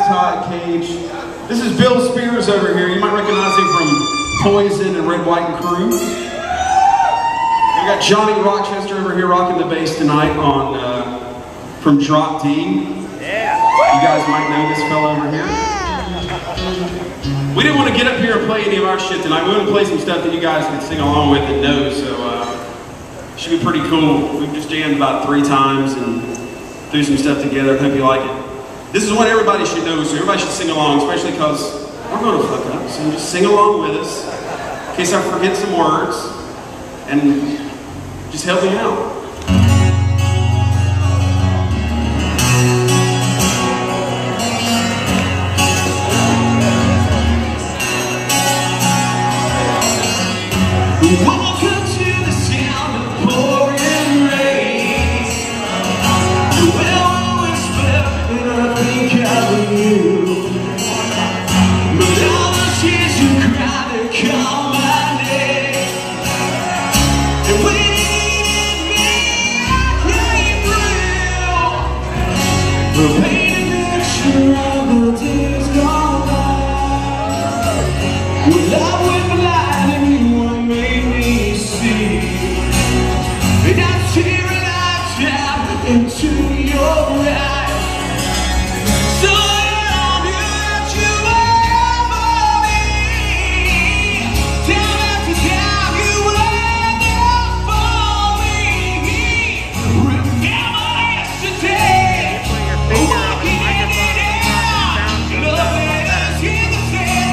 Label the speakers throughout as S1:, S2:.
S1: Todd Cage. This is Bill Spears over here. You might recognize him from Poison and Red, White, and Crew. We got Johnny Rochester over here rocking the bass tonight on from Drop D.
S2: Yeah.
S1: You guys might know this fellow over here. We didn't want to get up here and play any of our shit tonight. We want to play some stuff that you guys can sing along with and know, so it should be pretty cool. We've just jammed about 3 times and threw some stuff together. Hope you like it. This is what everybody should know, so everybody should sing along, especially because we're going to fuck up. So just sing along with us, in case I forget some words, and just help me out.
S3: Welcome to the sound of pouring rain. Well, I whisper and I think of you, but all the tears you cry to call my name. And when you needed me, I came through. Paint a picture of the days gone by. When love went blind and you were made me see. And I tear a lifetime into your eyes. So I knew that you were for me. Time after time you were there for me. Remember yesterday, walking in the air, love letters in the sand.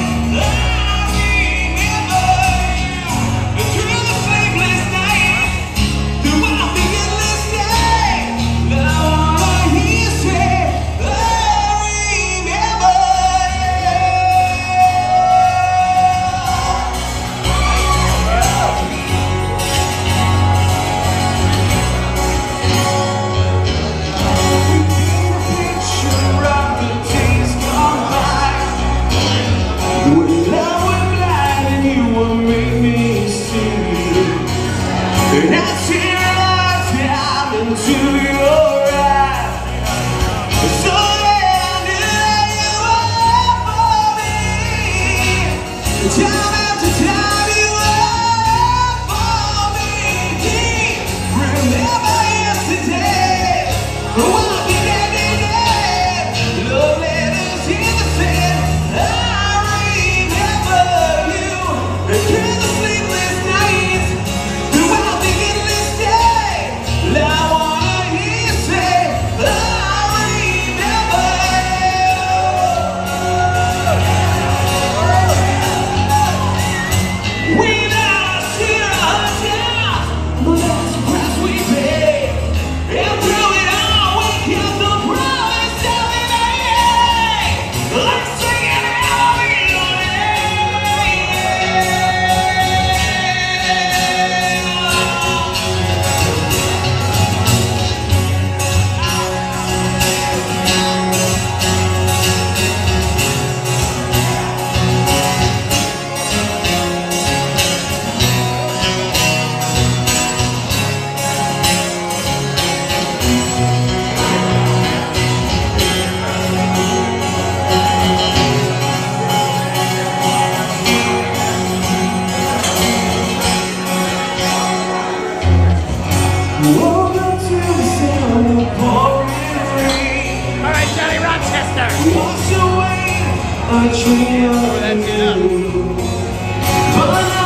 S3: And I tear a lifetime into your eyes. So I knew you were for me. Time after time you were for me. Remember yesterday, walking every day, love letters in the sand. I remember you through the sleepless nights. Welcome to the sound of pouring rain.
S2: All right, Johnny Rochester.
S3: Wash away a dream of you. But